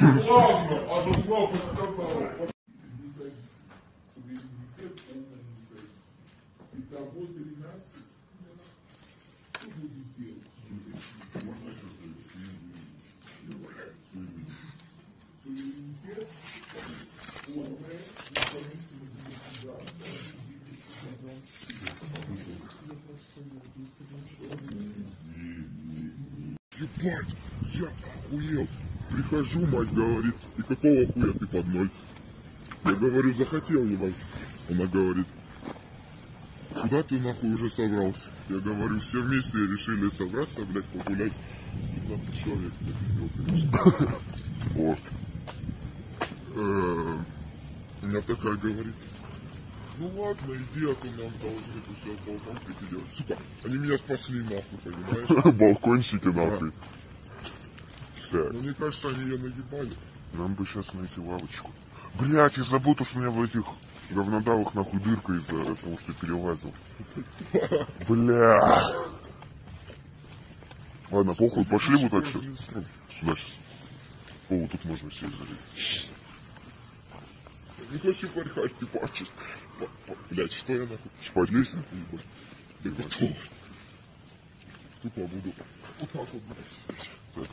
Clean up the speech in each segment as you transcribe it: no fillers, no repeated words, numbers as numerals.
Ладно, а вот папа сказал. Суверенитет, полная независимость. Итого 13. Что будет делать? Суверенитет, полная независимость государства. Ебать, я охуел. Прихожу, мать говорит, и какого хуя ты под ноль? Я говорю, захотел ебать. Она говорит, куда ты нахуй уже собрался? Я говорю, все вместе решили собраться, блядь, погулять. 15 человек, я пиздел, конечно. Вот. У меня такая говорит, ну ладно, иди, а то нам должны тут сейчас балкончики делать. Сука, они меня спасли нахуй, понимаешь? Балкончики нахуй. Ну, мне кажется, они ее наебали. Нам бы сейчас найти лавочку. Блять, я забыл, что у меня в этих говнодавах нахуй дырка из-за того, что перелазил. Бля. Ладно, похуй, пошли вот так сейчас. Сюда сейчас. О, вот тут можно сесть залить. Не хочу порхать, ты пачешь. Блять, что я нахуй? Спать лестницу? Ты готов? Тупо буду. Вот так вот, блядь.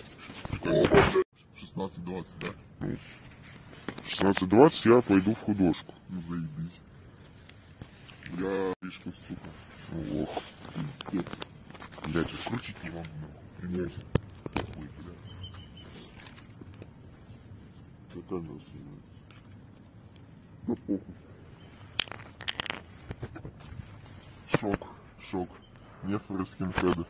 16:20, да? 16:20 я пойду в художку. Ну заебись. Бля, слишком, сука. Ох, пиздец. Блять, сейчас крутить не могу, нахуй. Приносит. Ой, бля. Какая у нас снимается? Да похуй. Шок, шок. Нефры скинхеда.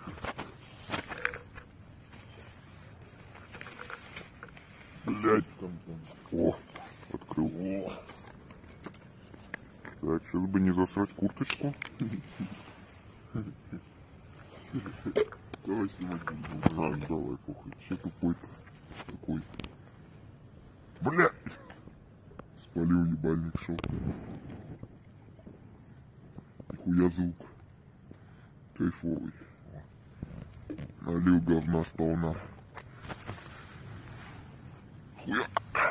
Блять, там. О, открыл. О. Так, сейчас бы не засрать курточку. Давай снимать будем. А, давай, похуй. Че тупой-то? Такой. Блять! Спалил ебальник, шел. Нихуя звук. Кайфовый. Налил говна сполна. Хуя.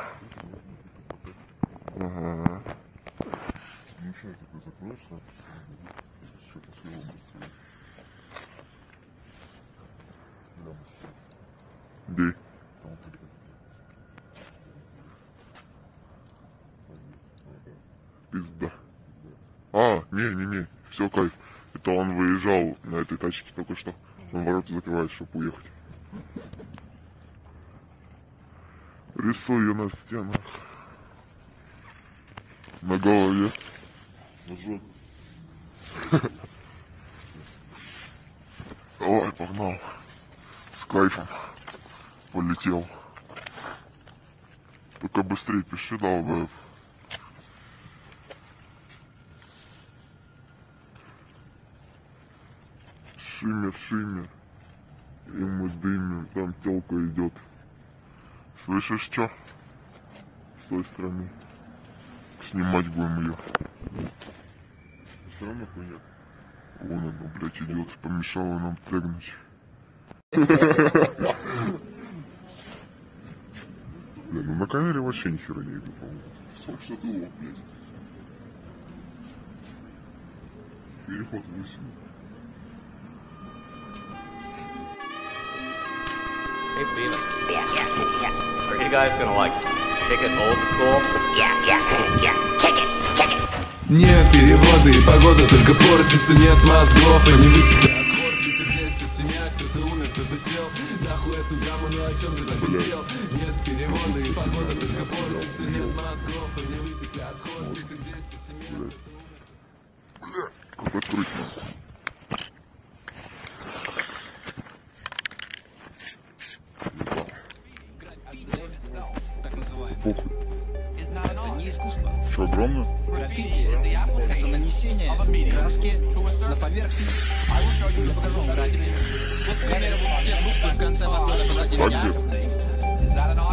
Ага. Ну что, такой закроешься? Что-то съел быстрее. Где? Пизда. А, не, все кайф. Это он выезжал на этой тачке только что. Он ворота закрывает, чтобы уехать. Рисую на стенах. На голове. На жопе. Давай, погнал. С кайфом. Полетел. Только быстрее пиши, долбоеб. Шимер. И мы дымим. Там телка идет. Слышишь, что? С той стороны. Снимать будем ее. Все равно хуйня. Вон она, блядь, идет. Помешала нам тегнуть. Бля, ну на камере вообще ни хера не иду, по-моему. Сколько что ты лох, блядь. Переход 8. Hey, Beaver. Yeah. Are you guys gonna like kick it old school? Yeah. Kick it. Нет перевода и погода только портится, нет мозгов, они высекают. Хортится, где вся семья, кто-то умер, кто-то сел. Нахуй эту драму, ну о чем ты там пиздел? Нет перевода и погода только портится, нет мозгов, они высекают. Хортится, где вся семья, кто-то умер. Как открыть надо? Похуй. Это не искусство. Что, огромно? Граффити — это нанесение краски на поверхность. Я покажу вам граффити. Вот, к примеру, те буквы в конце подбора позади меня.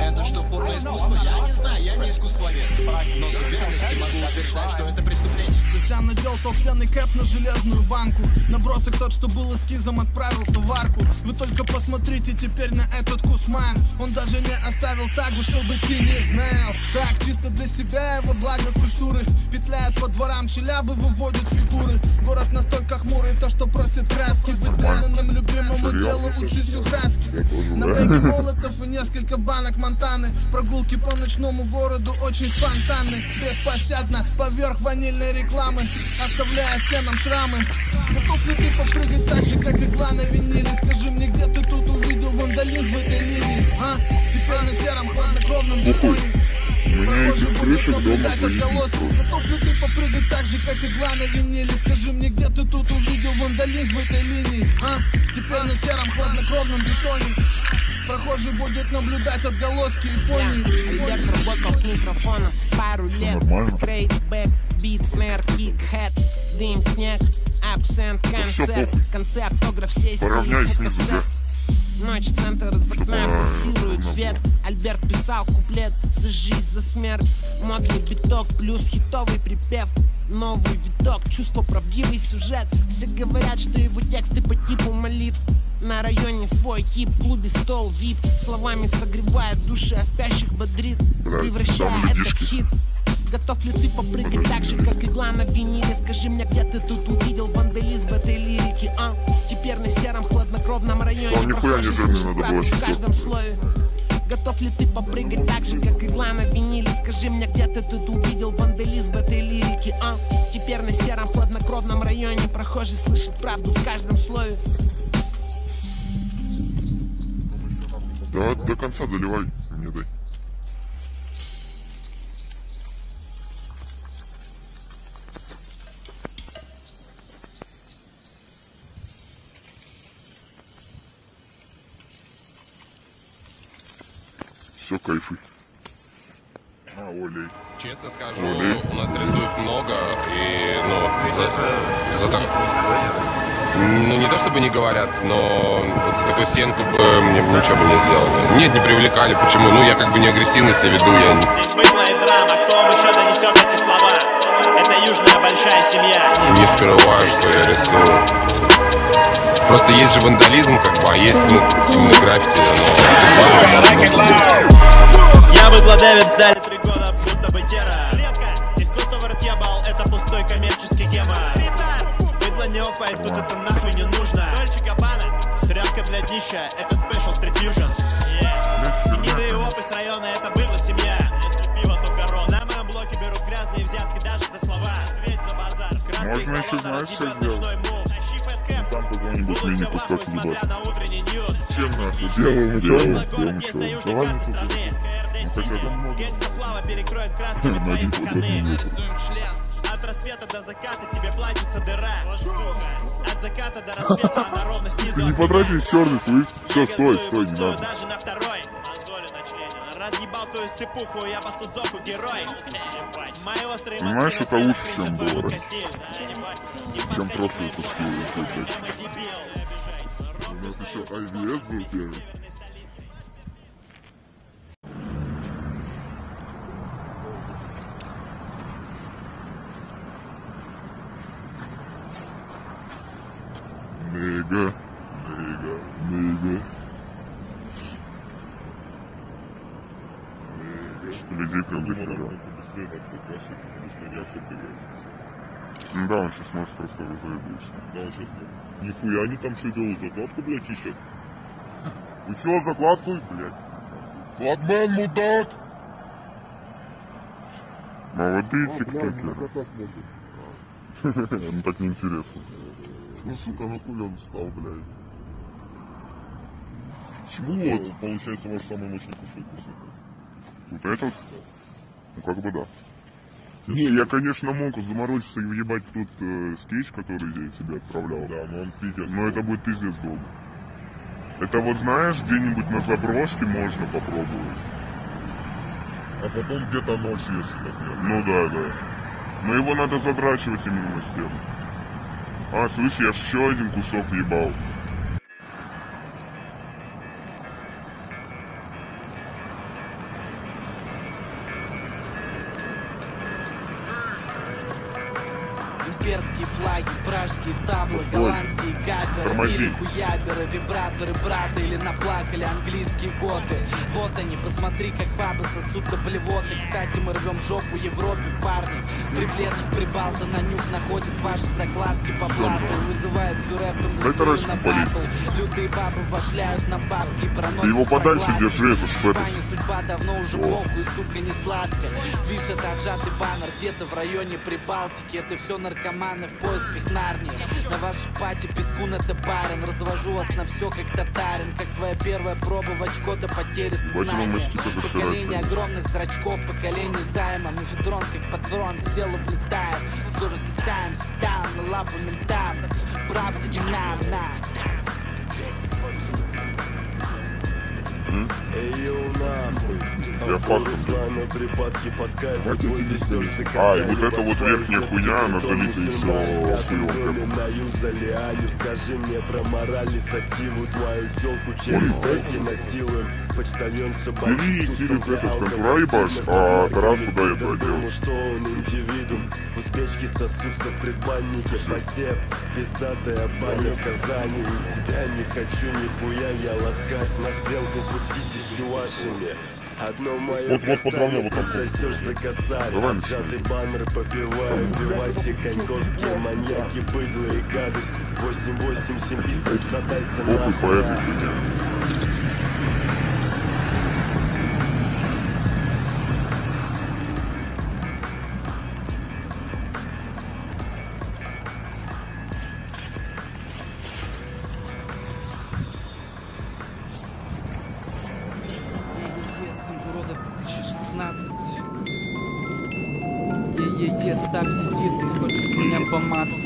Это что, форма искусства? Я не знаю, я не искусствовед. Но с уверенностью могу утверждать, что это преступление. Сам надел толстенный кэп на железную банку. Набросок тот, что был эскизом, отправился в арку. Вы только посмотрите теперь на этот Кусман. Он даже не оставил тагу, чтобы ты не знал. Так, чисто для себя его благо культуры. Петляет по дворам Челябы, выводит фигуры. Город настолько хмурый, то что просит краски. Быть преданным любимому делу, учусь у Хаски. На бэге молотов и несколько банок Монтаны. Прогулки по ночному городу очень спонтанны. Беспощадно, поверх ванильной рекламы, оставляя стенам шрамы. Готов ли ты попрыгать так же, как игла на виниле? Скажи мне, где ты тут увидел вандализм в этой линии, а? Теперь на сером хладнокровном бетоне прохожий будет наблюдать отголоски. Готов ли ты попрыгать так же, как игла на виниле? Скажи мне, где ты тут увидел вандализм в этой линии, а? Теперь на сером хладнокровном бетоне прохожий будет наблюдать отголоски Японии. Альберт работал с микрофоном пару лет. Скрейтбэк, бит, снэр, кик, хэт, дым, снег, абсент, концерт, конце, автограф, сессии, фотосет. Ночь, центр из окна, пульсирует свет. Альберт писал куплет за жизнь, за смерть. Модный биток плюс хитовый припев. Новый виток, чувство, правдивый сюжет. Все говорят, что его тексты по типу молитв. На районе свой тип, в клубе стол вип. Словами согревает души, а спящих бодрит, превращая это в хит. Готов ли ты попрыгать так же, как игла на виниле? Скажи мне, где ты тут увидел вандализм в этой лирике, а? Теперь на сером хладнокровном районе прохожий слышит правду в каждом слове. Готов ли ты попрыгать так же, как игла на виниле? Скажи мне, где ты тут увидел вандализм в этой лирике, а? Теперь на сером хладнокровном районе прохожий слышит правду в каждом слове. Да, до конца доливай, не дай. Все, кайфуй. Олей. Честно скажу, у нас рисуют много, и, за так... Ну, не то чтобы не говорят, но вот за такую стенку бы мне ничего бы не сделали. Нет, не привлекали. Почему? Ну, я как бы не агрессивно себя веду. Здесь быдло и драма, кто вам еще донесет эти слова? Это южная большая семья. Не скрываю, что я рисую. Просто есть же вандализм, как бы, а есть, именно граффити. Я быдло Дэвид, дали 3 года, будто бы тера. Редко, искусство воротьебал, это пустой коммерческий гемор. Быдло не оффайт, тут это нахуй не нужно. Дольче Габбана, тряпка для днища, это Special Street Fusion. Гниды и опы с района, это быдло семья. Если пиво, то корона. На моем блоке берут грязные взятки даже за слова. Ответь за базар. Можно еще, знаешь, что сделать? Там какой-нибудь мини-кусок ебать. Чем нахуй? Делаем. Давай не купим. Гангста-флава перекроет красками твои стаканы. От рассвета до заката тебе плачется дыра. От заката до рассвета она ровно снизу. Ты не потрачишь черный свифт. Все, стой, не надо. Даже на второй. Мозоли на члене. Разъебал твою сыпуху, я по Сузоку герой. Мои острые мозги. Понимаешь, это лучше, чем было. Чем просто это скилл. У нас еще IBS был первый. Мега. Людей прям дохера. Ну да, он сейчас может просто разойдется. Да, он сейчас... Нихуя они там что делают? Закладку, блядь, ищут? Вы чё, закладку, блядь? Флагман, мудак! Молодые тиктокеры. Ну так неинтересно. Ну сука, нахуй он встал, блядь. Чему вот, получается, ваш самый мощный кусок? Вот этот? Ну как бы да. Не, я, конечно, мог заморочиться и въебать тот скетч, который я тебе отправлял. Да, но он пиздец. Но это будет пиздец долго. Это вот, знаешь, где-нибудь на заброшке можно попробовать. А потом где-то ночью, если так нет. Ну да. Но его надо задрачивать именно на стену. А, слышь, я еще один кусок ебал. Пражские таблы, голландские каперы, Тормози. или хуяберы, вибраторы, брата, или наплакали английские годы. Вот они, посмотри, как бабы сосут до блевоты. Кстати, мы рвем жопу Европе, парни. Три бледных прибалта на нюх находят ваши закладки по блату. Вызывает всю рэп-индустрию на батл. Лютые бабы башляют на бабки и проносят. Ты его подальше прокладки. держи, это В Испании судьба давно уже похуй, сука, не сладкая. Видишь, это отжатый баннер где-то в районе Прибалтики. Это все наркоманы в поисках Нарнии. На ваших пати пескун это барин. Развожу вас на все как татарин. Как твоя первая проба в очко до потери сознания. Поколение огромных зрачков, поколение займа. Мефедрон как патрон в тело влетает. Скоро сетаем, на лапу ментам. Брабский нам. Эй, нахуй. Я фактом. На припадке по скайпу твой везёшься, А, и вот эта вот верхняя хуйня, она залита еще хуёвкой. на юзали Аню, скажи мне про мораль и сативу. Твою тёлку через треки насилуем. Почтальон шабан. Бери, Кирилл, этот контура ебашь, а Тарас сюда ебать делать. Думал, что он индивидуум. Узбечки сосутся в предбаннике. Посев, пиздатая баня в Казани. И тебя не хочу нихуя я ласкать. На стрелку футсити с чувашами. Одно мое касание, ты сосешь за косарь. Отжатый баннер попиваю, пиваси, коньковские маньяки, быдло и гадость. 8-8-7 бизнес страдальцам нахуй. Е-е-е, став сидит и хочет меня поматься.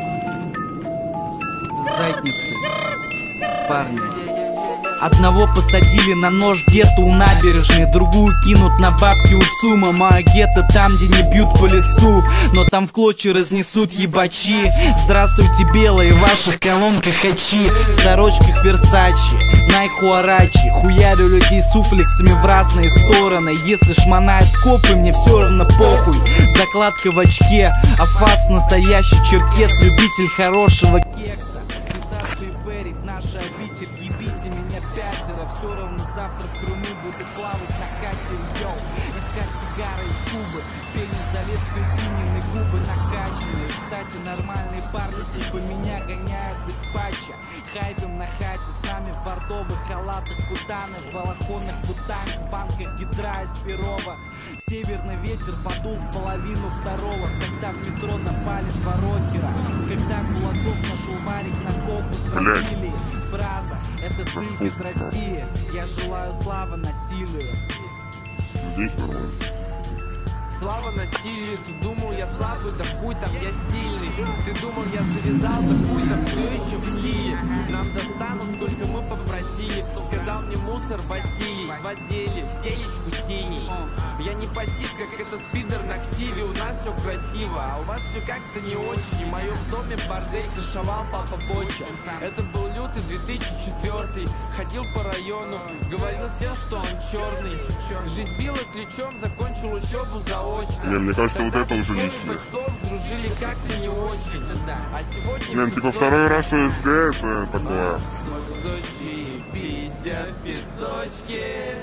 За задницей, парни. Одного посадили на нож где-то у набережной, другую кинут на бабки у ЦУМа. Моя гетто там, где не бьют по лицу, но там в клочья разнесут ебачи. Здравствуйте, белые, в ваших колонках хачи, в сорочках Версачи, Найхуарачи. Хуярю людей суфлексами в разные стороны. Если шмонают копы, мне все равно похуй. Закладка в очке, а фац настоящий черкес, любитель хорошего кекса. Писаться и верить, наша обитель, ебите меня пятеро. Все равно завтра в Крыму буду плавать на катере, йоу. Искать сигары из Кубы, пельни залез в Кристинины губы накачанные. Кстати, нормальные парни типа меня гоняют без патча. Хайдем на хате, с нами в бордовых халатах путаны, в балахонах бутанг, в банках гидра из Перова. Северный ветер подул в половину второго, когда в метро напали два рокера. Когда Кулаков нашел варик на коку с Бразилии. Браза, это цирк из России. Я желаю славы насилию. Здесь нормально. Слава насилию, ты думал я слабый, да хуй там я сильный. Ты думал я завязал, да хуй там все еще в силе. Нам достанут, сколько мы попросили. Сказал мне мусор Василий, в отделе, в стелечку синий. Я не пассив, как этот пидор на ксиве. У нас все красиво, а у вас все как-то не очень. В моем доме бордель крышевал папа Боча. Это был лютый 2004. Ходил по району, говорил всем, что он черный. Жизнь била ключом, закончил учебу заочно. Не, мне кажется, вот это уже лишнее. Дружили как-то не очень. А сегодня... Блин, типа второй раз ОСГ, это такое. Сочи, пися в песочке.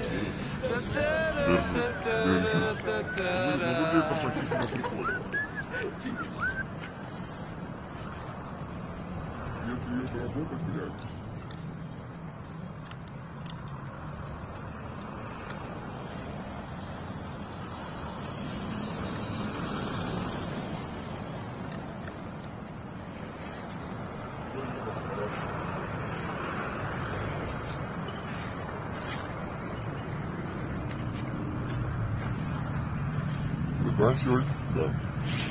Если это работать, блядь. Да, сегодня? Да.